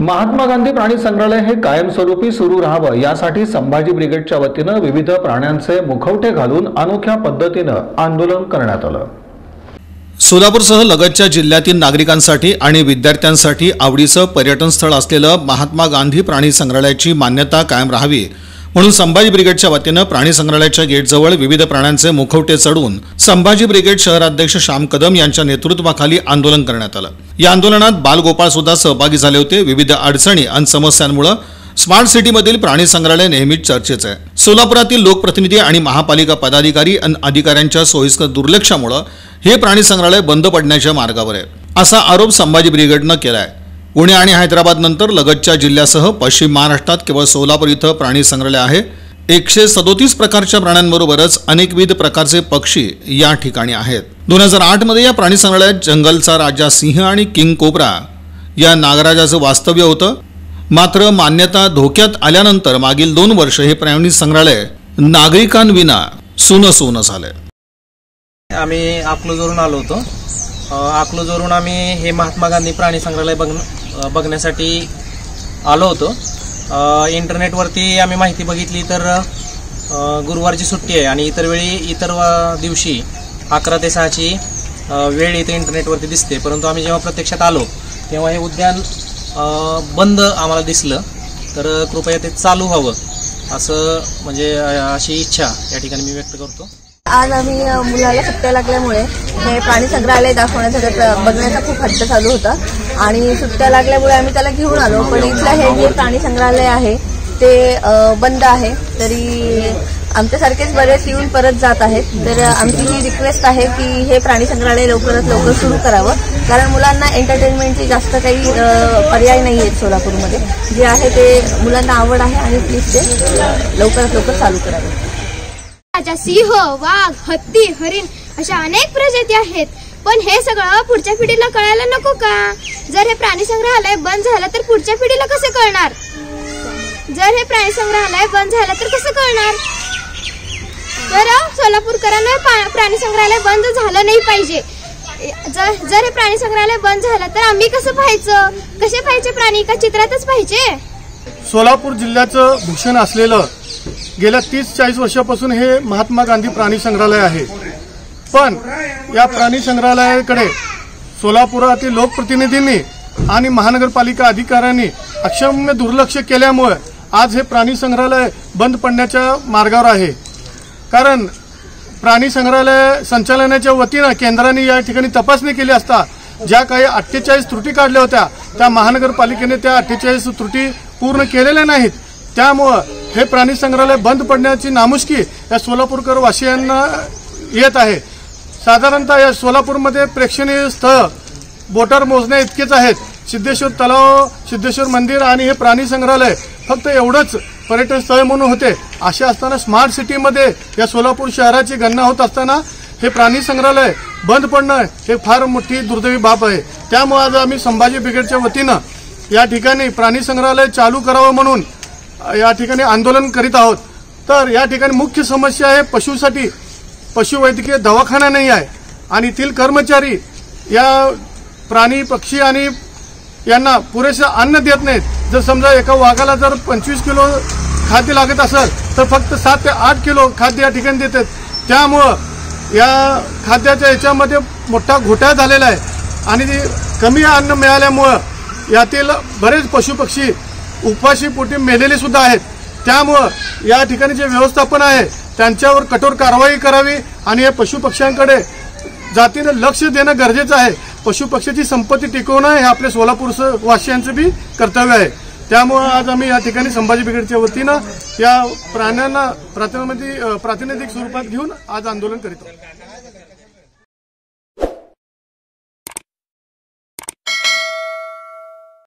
महात्मा गांधी प्राणी संग्रहालय हे कायमस्वरूपी सुरू राहावं यासाठी संभाजी ब्रिगेडच्या वतीनं विविध प्राण्यांचे मुखवटे घालून अनोख्या पद्धतीनं आंदोलन करण्यात आलं। सोलापूरसह लगतच्या जिल्ह्यातील नागरिकांसाठी आणि विद्यार्थ्यांसाठी आवडीचं पर्यटन स्थळ असलेलं महात्मा गांधी प्राणी संग्रहालयाची मान्यता कायम राहावी म्हणून संभाजी ब्रिगेडच्या वतीनं प्राणी संग्रहालयाच्या गेटजवळ विविध प्राण्यांचे मुखवटे चढवून संभाजी ब्रिगेड शहराध्यक्ष श्याम कदम यांच्या नेतृत्वाखाली आंदोलन करण्यात आलं। या आंदोलनात बालगोपाळ सुद्धा सहभागी झाले होते। विविध अडचणी आणि समस्यांमुळे स्मार्ट सिटीमधील प्राणी संग्रहालय नेहमीच चर्चेचं आहे। सोलापुरातील लोकप्रतिनिधी आणि महापालिका पदाधिकारी आणि अधिकाऱ्यांच्या सोयीस्कर दुर्लक्षामुळे हे प्राणी संग्रहालय बंद पडण्याच्या मार्गावर आहे, असा आरोप संभाजी ब्रिगेडनं केला आहे। पुणे आणि हैदराबाद नंतर लगतच्या जिल्ह्यासह पश्चिम महाराष्ट्रात केवळ सोलापूर इथं प्राणी संग्रहालय आहे। 137 प्रकारच्या प्राण्यांबरोबरच अनेकविध प्रकारचे पक्षी या ठिकाणी आहेत। 2008 मध्ये या प्राणी संग्रहालयात जंगलचा राजा सिंह आणि किंग कोब्रा या नागराजाचं वास्तव्य होतं। मात्र मान्यता धोक्यात आल्यानंतर मागील 2 वर्ष हे प्राणी संग्रहालय नागरिकांविना सुनं झालंय। आम्ही अकलूजवरून आलो होतो। अकलूजवरून आम्ही हे महात्मा गांधी प्राणी संग्रहालय बघण्यासाठी आलो होतो। इंटरनेटवरती आम्ही माहिती बघितली तर गुरुवारची सुट्टी आहे आणि इतर दिवशी 11 ते 6 ची वेळ इथे इंटरनेटवरती दिसते, परंतु आम्ही जेव्हा प्रत्यक्षात आलो तेव्हा हे उद्यान बंद आम्हाला दिसलं। तर कृपया ते चालू व्हावं असं म्हणजे अशी इच्छा या ठिकाणी मी व्यक्त करतो। आज आम्ही मुलाला सुट्ट्या लागल्यामुळे हे प्राणी संग्रहालय दाखवण्याचा बघण्याचा खूप हट्ट चालू होता आणि सुट्ट्या लागल्यामुळे आम्ही त्याला घेऊन आलो, पण इथलं हे जे प्राणी संग्रहालय आहे ते बंद आहे। तरी आमच्यासारखेच बरेच येऊन परत जात आहेत। तर आमची ही रिक्वेस्ट आहे की हे प्राणी संग्रहालय लवकरात लवकर सुरू करावं, कारण मुलांना एंटरटेनमेंटची जास्त काही पर्याय नाही आहेत सोलापूरमध्ये। जे आहे ते मुलांना आवड आहे आणि प्लीज ते लवकरात लवकर चालू करावं। सिंह, वाघ, हत्ती, हरिण अशा अनेक प्रजाती आहेत, पण हे सगळं पुढच्या पिढीला कळायला नको का? जर हे प्राणी संग्रहालय बंद झालं तर पुढच्या पिढीला कसं कळणार? जर हे प्राणी संग्रहालय बंद झालं तर कसं कळणार? तर सोलापूरकरांना प्राणी संग्रहालय बंद झालं नाही पाहिजे। जर हे प्राणी संग्रहालय बंद झालं तर आम्ही कसं पाहायचं? कसे पाहायचे प्राणी? का चित्रातच पाहिजे? सोलापूर जिल्ह्याचं भूषण असलेलं गेल्या 30-40 वर्षापासून हे महात्मा गांधी प्राणी संग्रहालय आहे, पण या प्राणी संग्रहालयाकडे सोलापुरातील लोकप्रतिनिधींनी आणि महानगरपालिका अधिकाऱ्यांनी अक्षम्य दुर्लक्ष केल्यामुळे आज हे प्राणी संग्रहालय बंद पडण्याच्या मार्गावर आहे। कारण प्राणी संग्रहालय संचालनाच्या वतीनं केंद्राने या ठिकाणी तपासणी केली असता ज्या काही 48 त्रुटी काढल्या होत्या त्या महानगरपालिकेने त्या 48 त्रुटी पूर्ण केलेल्या नाहीत। त्यामुळे हे प्राणी संग्रहालय बंद पडण्याची नामुष्की या सोलापूरकर वासियांना येत आहे। साधारणतः या सोलापूरमध्ये प्रेक्षणीय स्थळ बोटावर मोजण्या इतकेच आहेत। सिद्धेश्वर तलाव, सिद्धेश्वर मंदिर आणि हे प्राणी संग्रहालय फक्त एवढंच पर्यटन स्थळ म्हणून होते। असे असताना स्मार्ट सिटीमध्ये या सोलापूर शहराची गणना होत असताना हे प्राणी संग्रहालय बंद पडणं हे फार मोठी दुर्दैवी बाब आहे। त्यामुळे आज आम्ही संभाजी ब्रिगेडच्या वतीनं या ठिकाणी प्राणी संग्रहालय चालू करावं म्हणून या ठिकाणी आंदोलन करीत आहोत। तर या ठिकाणी मुख्य समस्या आहे पशुसाठी पशुवैद्यकीय दवाखाना नाही आहे आणि येथील कर्मचारी या प्राणी पक्षी आणि यांना पुरेसं अन्न देत नाहीत। जर समजा एका वाघाला जर 25 किलो खाद्य लागत असेल तर फक्त 7 ते 8 किलो खाद्य या ठिकाणी देतात। त्यामुळं या खाद्याच्या याच्यामध्ये मोठा घोटाळा झालेला आहे आणि कमी अन्न मिळाल्यामुळं यातील बरेच पशुपक्षी उपाशी पोटी मेलेले सुद्धा आहेत। त्यामुळं या ठिकाणी जे व्यवस्थापन आहे त्यांच्यावर कठोर कारवाई करावी आणि या पशुपक्ष्यांकडे जातीनं लक्ष देणं गरजेचं आहे। पशुपक्षाची संपत्ती टिकवणं हे आपल्या सोलापूर वासियांचं बी कर्तव्य आहे। त्यामुळे आज आम्ही या ठिकाणी संभाजी ब्रिगेडच्या वतीनं या प्राण्यांना प्रातिनिधिक स्वरूपात घेऊन आज आंदोलन करीत आहोत।